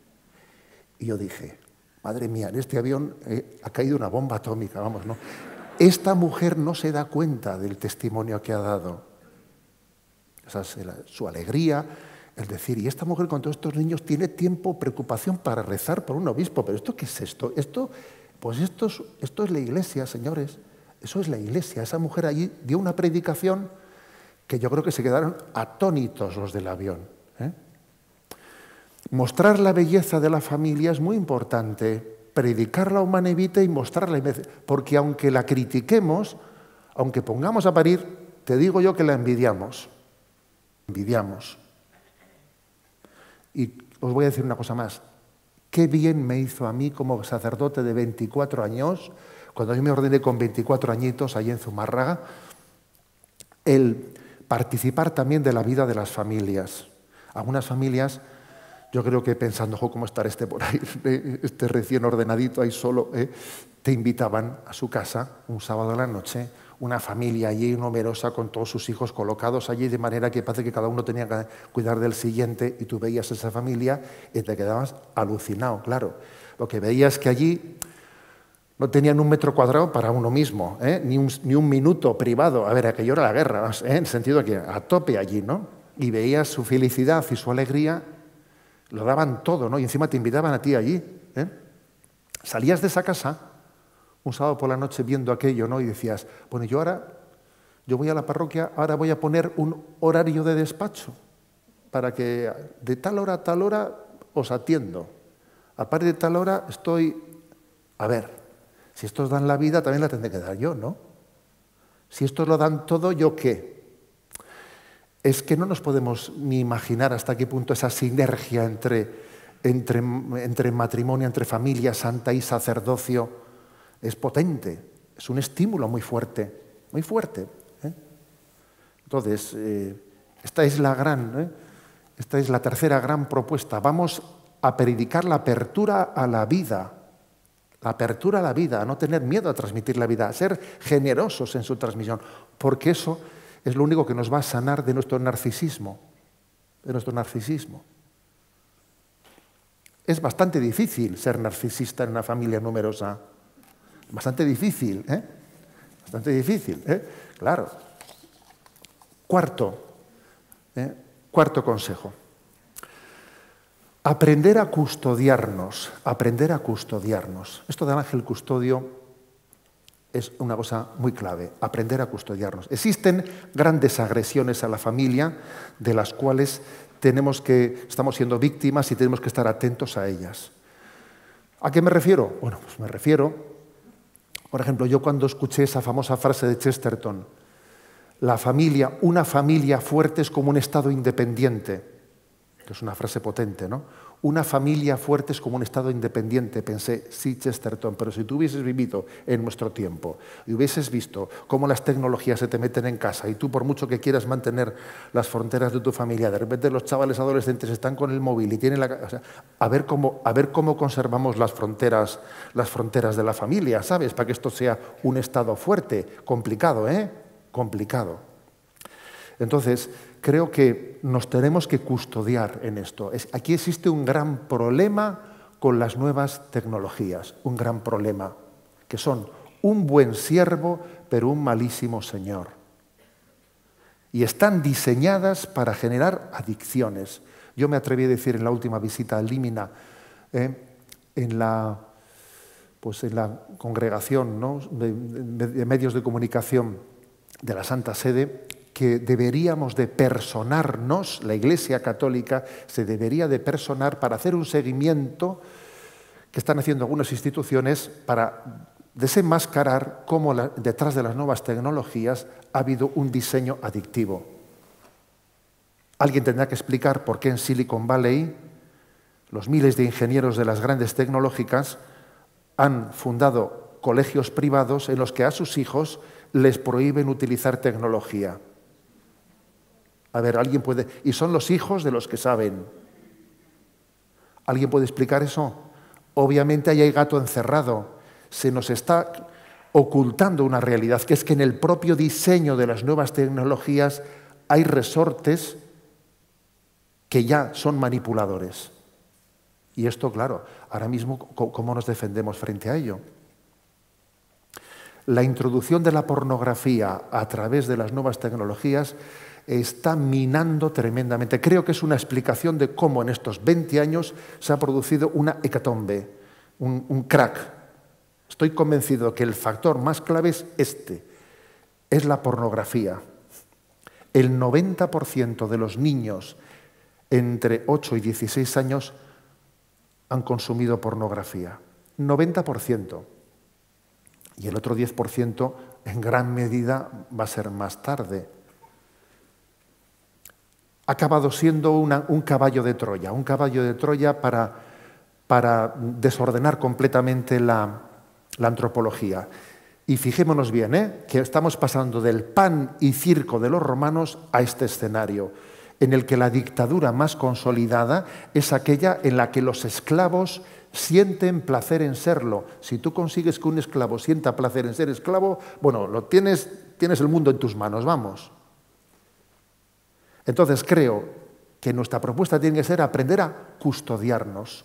Y yo dije, madre mía, en este avión ha caído una bomba atómica, vamos, ¿no? Esta mujer no se da cuenta del testimonio que ha dado. Esa es su alegría, el decir, y esta mujer con todos estos niños tiene tiempo, preocupación para rezar por un obispo. ¿Pero esto qué es esto? Esto es la Iglesia, señores. Eso es la Iglesia. Esa mujer allí dio una predicación que yo creo que se quedaron atónitos los del avión. Mostrar la belleza de la familia es muy importante. Predicar la Humanae Vitae y mostrarla, porque aunque la critiquemos, aunque pongamos a parir, te digo yo que la envidiamos. Envidiamos. Y os voy a decir una cosa más. Qué bien me hizo a mí como sacerdote de 24 años, cuando yo me ordené con 24 añitos allí en Zumárraga, el participar también de la vida de las familias. Algunas familias Yo creo que pensando, "Jo, ¿cómo estará este por ahí, este recién ordenadito ahí solo?", te invitaban a su casa un sábado a la noche, una familia allí numerosa con todos sus hijos colocados allí, de manera que parece que cada uno tenía que cuidar del siguiente, y tú veías esa familia y te quedabas alucinado, claro. Lo que veías que allí no tenían 1 metro cuadrado para uno mismo, ni un minuto privado. A ver, aquello era la guerra, en el sentido de que a tope allí, ¿no? Y veías su felicidad y su alegría, lo daban todo, ¿no? Y encima te invitaban a ti allí. Salías de esa casa un sábado por la noche viendo aquello, ¿no? Y decías, bueno, yo voy a la parroquia, ahora voy a poner un horario de despacho para que de tal hora a tal hora os atiendo. A partir de tal hora estoy... A ver, si estos dan la vida, también la tendré que dar yo, ¿no? Si estos lo dan todo, ¿yo qué? Es que no nos podemos ni imaginar hasta qué punto esa sinergia entre matrimonio, entre familia santa y sacerdocio es potente, es un estímulo muy fuerte, muy fuerte. Entonces, esta es la tercera gran propuesta. Vamos a predicar la apertura a la vida, a no tener miedo a transmitir la vida, a ser generosos en su transmisión, porque eso es lo único que nos va a sanar de nuestro narcisismo, Es bastante difícil ser narcisista en una familia numerosa. Bastante difícil, Bastante difícil, Claro. Cuarto consejo. Aprender a custodiarnos. Esto del ángel custodio es una cosa muy clave, aprender a custodiarnos. Existen grandes agresiones a la familia de las cuales estamos siendo víctimas y tenemos que estar atentos a ellas. ¿A qué me refiero? Bueno, pues me refiero... Por ejemplo, yo cuando escuché esa famosa frase de Chesterton, una familia fuerte es como un Estado independiente, que es una frase potente, ¿no? Una familia fuerte es como un Estado independiente. Pensé, sí, Chesterton, pero si tú hubieses vivido en nuestro tiempo y hubieses visto cómo las tecnologías se te meten en casa y tú, por mucho que quieras mantener las fronteras de tu familia, de repente los chavales adolescentes están con el móvil y tienen a ver cómo conservamos las fronteras de la familia, ¿sabes? Para que esto sea un Estado fuerte. Complicado, Complicado. Entonces, creo que nos tenemos que custodiar en esto. Aquí existe un gran problema con las nuevas tecnologías, un gran problema, que son un buen siervo, pero un malísimo señor. Y están diseñadas para generar adicciones. Yo me atreví a decir en la última visita a Límina, en la congregación, ¿no?, de medios de comunicación de la Santa Sede, que deberíamos de personarnos, la Iglesia Católica se debería de personar para hacer un seguimiento que están haciendo algunas instituciones para desenmascarar cómo detrás de las nuevas tecnologías ha habido un diseño adictivo. Alguien tendrá que explicar por qué en Silicon Valley los miles de ingenieros de las grandes tecnológicas han fundado colegios privados en los que a sus hijos les prohíben utilizar tecnología. A ver, alguien puede... Y son los hijos de los que saben. ¿Alguien puede explicar eso? Obviamente ahí hay gato encerrado. Se nos está ocultando una realidad, que es que en el propio diseño de las nuevas tecnologías hay resortes que ya son manipuladores. Y esto, claro, ahora mismo, ¿cómo nos defendemos frente a ello? La introducción de la pornografía a través de las nuevas tecnologías está minando tremendamente. Creo que es una explicación de cómo en estos 20 años se ha producido una hecatombe, un crack. Estoy convencido que el factor más clave es la pornografía. El 90% de los niños entre 8 y 16 años han consumido pornografía. 90%. Y el otro 10% en gran medida va a ser más tarde. Ha acabado siendo un caballo de Troya para desordenar completamente la antropología. Y fijémonos bien, que estamos pasando del pan y circo de los romanos a este escenario. en el que la dictadura más consolidada es aquella en la que los esclavos sienten placer en serlo. Si tú consigues que un esclavo sienta placer en ser esclavo, bueno, tienes el mundo en tus manos, vamos. Entonces creo que nuestra propuesta tiene que ser aprender a custodiarnos.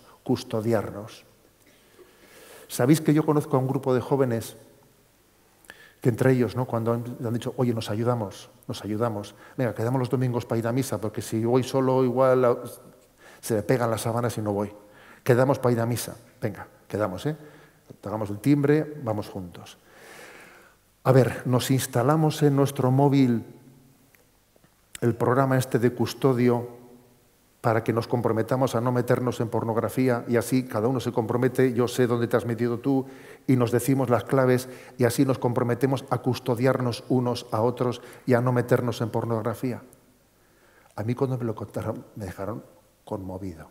¿Sabéis que yo conozco a un grupo de jóvenes que entre ellos, ¿no?, cuando han dicho, oye, nos ayudamos, venga, quedamos los domingos para ir a misa, porque si voy solo igual se me pegan las sábanas y no voy. Quedamos para ir a misa, venga, quedamos, hagamos el timbre, vamos juntos. A ver, nos instalamos en nuestro móvil el programa este de custodio para que nos comprometamos a no meternos en pornografía y así cada uno se compromete, yo sé dónde te has metido tú y nos decimos las claves y así nos comprometemos a custodiarnos unos a otros y a no meternos en pornografía. A mí cuando me lo contaron me dejaron conmovido.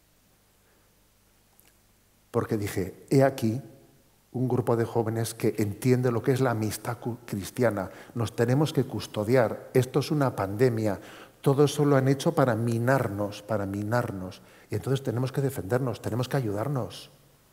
Porque dije, he aquí un grupo de jóvenes que entiende lo que es la amistad cristiana. Nos tenemos que custodiar. Esto es una pandemia. Todo eso lo han hecho para minarnos. Y entonces tenemos que defendernos, tenemos que ayudarnos.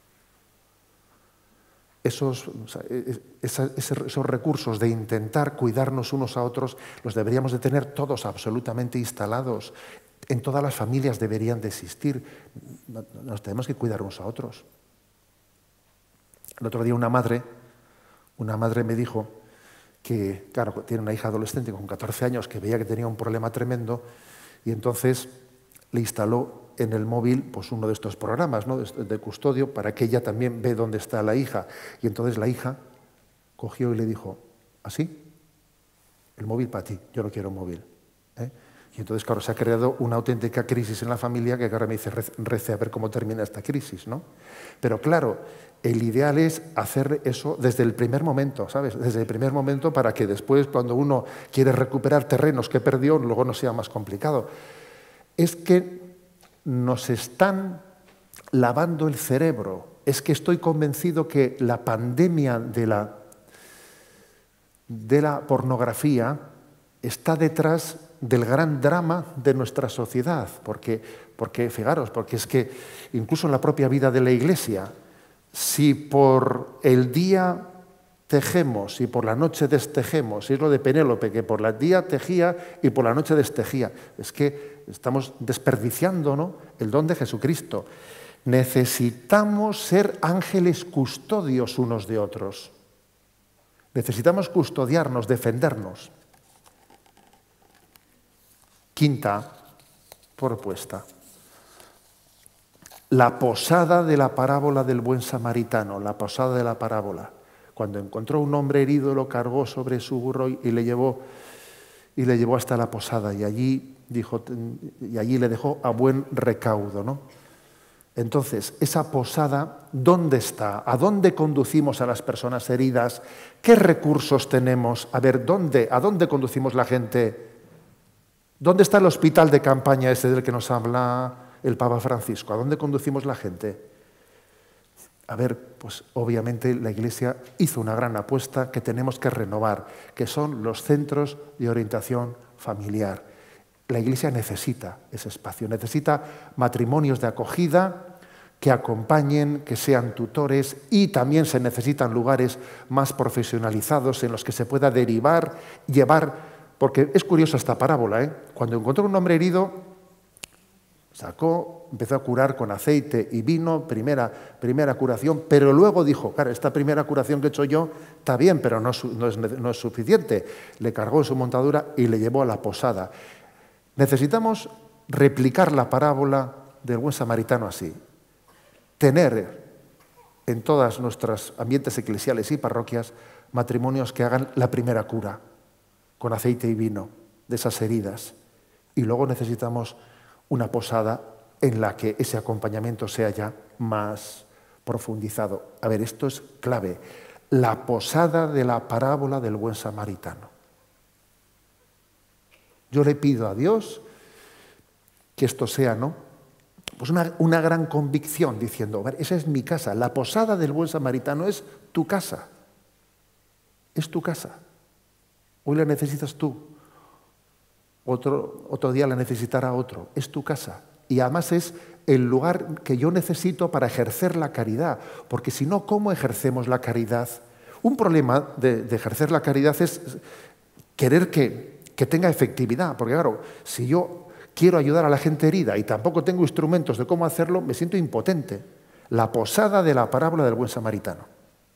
Esos recursos de intentar cuidarnos unos a otros los deberíamos de tener todos absolutamente instalados. En todas las familias deberían de existir. Nos tenemos que cuidar unos a otros. El otro día una madre me dijo que, claro, tiene una hija adolescente con 14 años que veía que tenía un problema tremendo y entonces le instaló en el móvil pues, uno de estos programas, ¿no?, de custodio para que ella también ve dónde está la hija. Y entonces la hija cogió y le dijo, ¿así? El móvil para ti, yo no quiero un móvil. Y entonces, claro, se ha creado una auténtica crisis en la familia que ahora me dice, rece a ver cómo termina esta crisis, ¿no? Pero claro, el ideal es hacer eso desde el primer momento, ¿sabes? Desde el primer momento para que después, cuando uno quiere recuperar terrenos que perdió, luego no sea más complicado. Es que nos están lavando el cerebro. Es que estoy convencido que la pandemia de la pornografía está detrás del gran drama de nuestra sociedad, porque fijaros, porque es que incluso en la propia vida de la Iglesia, si por el día tejemos y por la noche destejemos, es lo de Penélope, que por el día tejía y por la noche destejía, es que estamos desperdiciando, ¿no?, el don de Jesucristo. Necesitamos ser ángeles custodios unos de otros. Necesitamos custodiarnos, defendernos. Quinta propuesta. La posada de la parábola del buen samaritano, la posada de la parábola. Cuando encontró un hombre herido, lo cargó sobre su burro y le llevó hasta la posada y allí le dejó a buen recaudo, ¿no? Entonces, esa posada, ¿dónde está? ¿A dónde conducimos a las personas heridas? ¿Qué recursos tenemos? A ver, ¿a dónde conducimos la gente? ¿Dónde está el hospital de campaña ese del que nos habla el Papa Francisco? ¿A dónde conducimos la gente? A ver, pues obviamente la Iglesia hizo una gran apuesta que tenemos que renovar, que son los centros de orientación familiar. La Iglesia necesita ese espacio, necesita matrimonios de acogida que acompañen, que sean tutores y también se necesitan lugares más profesionalizados en los que se pueda derivar, llevar. Porque es curiosa esta parábola, Cuando encontró un hombre herido, empezó a curar con aceite y vino, primera curación, pero luego dijo, claro, esta primera curación que he hecho yo está bien, pero no es suficiente. Le cargó en su montadura y le llevó a la posada. Necesitamos replicar la parábola del buen samaritano así. Tener en todos nuestros ambientes eclesiales y parroquias matrimonios que hagan la primera cura con aceite y vino de esas heridas. Y luego necesitamos una posada en la que ese acompañamiento sea ya más profundizado. A ver, esto es clave. La posada de la parábola del buen samaritano. Yo le pido a Dios que esto sea, ¿no?, pues una gran convicción, diciendo, a ver, esa es mi casa. La posada del buen samaritano es tu casa. Es tu casa. Hoy la necesitas tú. otro día la necesitará otro. Es tu casa. Y además es el lugar que yo necesito para ejercer la caridad. Porque si no, ¿cómo ejercemos la caridad? Un problema de ejercer la caridad es querer que tenga efectividad. Porque claro, si yo quiero ayudar a la gente herida y tampoco tengo instrumentos de cómo hacerlo, me siento impotente. La posada de la parábola del buen samaritano.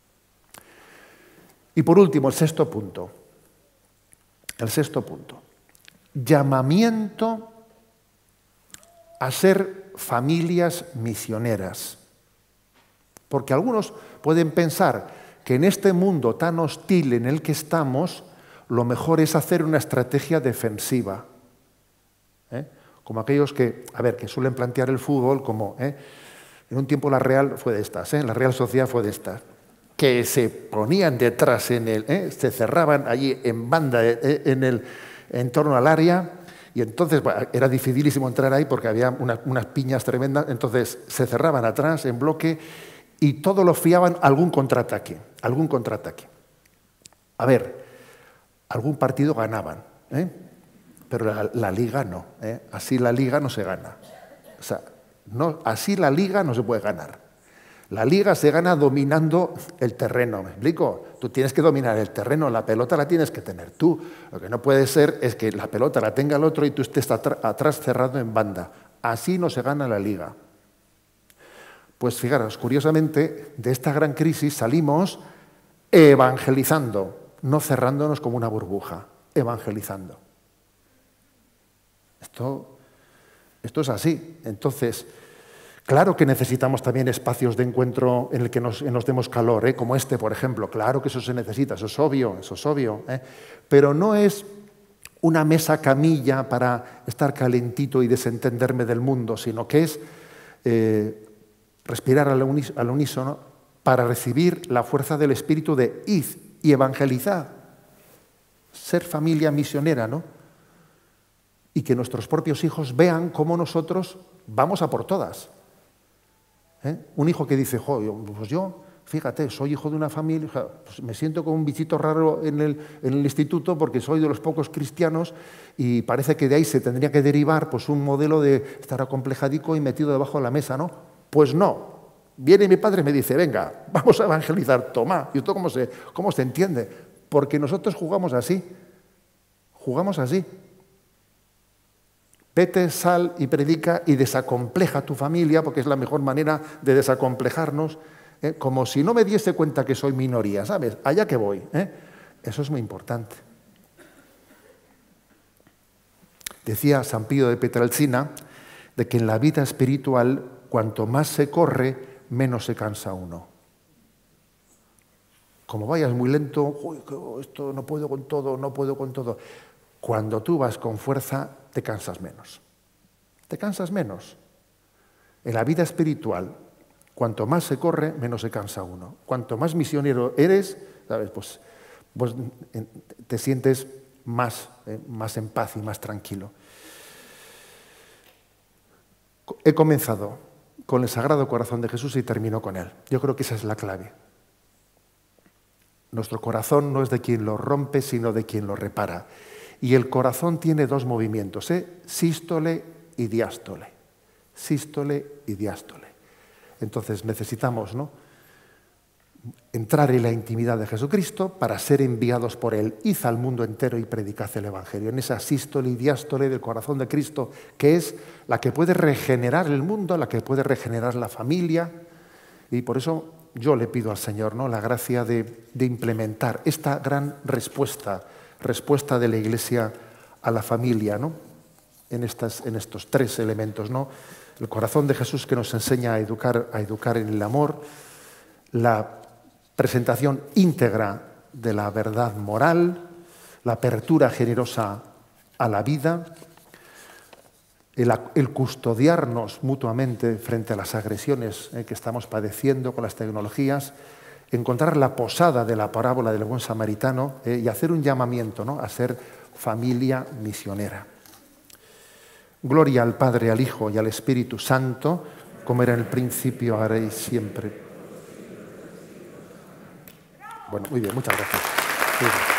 Y por último, el sexto punto. El sexto punto. Llamamiento a ser familias misioneras. Porque algunos pueden pensar que en este mundo tan hostil en el que estamos, lo mejor es hacer una estrategia defensiva. Como aquellos que suelen plantear el fútbol como, en un tiempo la Real fue de estas, la Real Sociedad fue de estas, que se ponían detrás, se cerraban allí en banda en torno al área, y entonces era dificilísimo entrar ahí porque había unas piñas tremendas, entonces se cerraban atrás en bloque y todo lo fiaban a algún contraataque. A ver, algún partido ganaban, pero la Liga no. Así la Liga no se gana. O sea, no, así la Liga no se puede ganar. La Liga se gana dominando el terreno, ¿me explico? Tú tienes que dominar el terreno, la pelota la tienes que tener tú. Lo que no puede ser es que la pelota la tenga el otro y tú estés atrás cerrado en banda. Así no se gana la Liga. Pues fijaros, curiosamente, de esta gran crisis salimos evangelizando, no cerrándonos como una burbuja, evangelizando. Esto es así. Entonces, claro que necesitamos también espacios de encuentro en el que nos demos calor, como este, por ejemplo. Claro que eso se necesita, eso es obvio. Pero no es una mesa camilla para estar calentito y desentenderme del mundo, sino que es respirar al unísono para recibir la fuerza del Espíritu de id y evangelizar. Ser familia misionera, ¿no? Y que nuestros propios hijos vean cómo nosotros vamos a por todas. Un hijo que dice, pues yo, fíjate, soy hijo de una familia, pues me siento como un bichito raro en el instituto porque soy de los pocos cristianos y parece que de ahí se tendría que derivar pues, un modelo de estar acomplejadico y metido debajo de la mesa, ¿no? Pues no. Viene mi padre y me dice, venga, vamos a evangelizar, toma. ¿Y esto cómo se entiende? Porque nosotros jugamos así. Vete, sal y predica y desacompleja a tu familia, porque es la mejor manera de desacomplejarnos, como si no me diese cuenta que soy minoría, ¿sabes? Allá que voy. Eso es muy importante. Decía San Pío de Pietrelcina de que en la vida espiritual, cuanto más se corre, menos se cansa uno. Como vayas muy lento, esto no puedo con todo. Cuando tú vas con fuerza, te cansas menos. En la vida espiritual, cuanto más se corre, menos se cansa uno. Cuanto más misionero eres, ¿sabes? Pues te sientes más en paz y más tranquilo. He comenzado con el Sagrado Corazón de Jesús y termino con él. Yo creo que esa es la clave. Nuestro corazón no es de quien lo rompe, sino de quien lo repara. Y el corazón tiene dos movimientos, sístole y diástole. Entonces necesitamos, ¿no?, entrar en la intimidad de Jesucristo para ser enviados por Él. Id al mundo entero y predicad el Evangelio. En esa sístole y diástole del corazón de Cristo, que es la que puede regenerar el mundo, la que puede regenerar la familia. Y por eso yo le pido al Señor, ¿no?, la gracia de implementar esta gran respuesta de la Iglesia a la familia, ¿no?, en estos tres elementos, ¿no? El corazón de Jesús que nos enseña a educar en el amor, la presentación íntegra de la verdad moral, la apertura generosa a la vida, el custodiarnos mutuamente frente a las agresiones que estamos padeciendo con las tecnologías, encontrar la posada de la parábola del buen samaritano y hacer un llamamiento, ¿no?, a ser familia misionera. Gloria al Padre, al Hijo y al Espíritu Santo, como era en el principio, ahora y siempre. Bueno, muy bien, muchas gracias. Sí.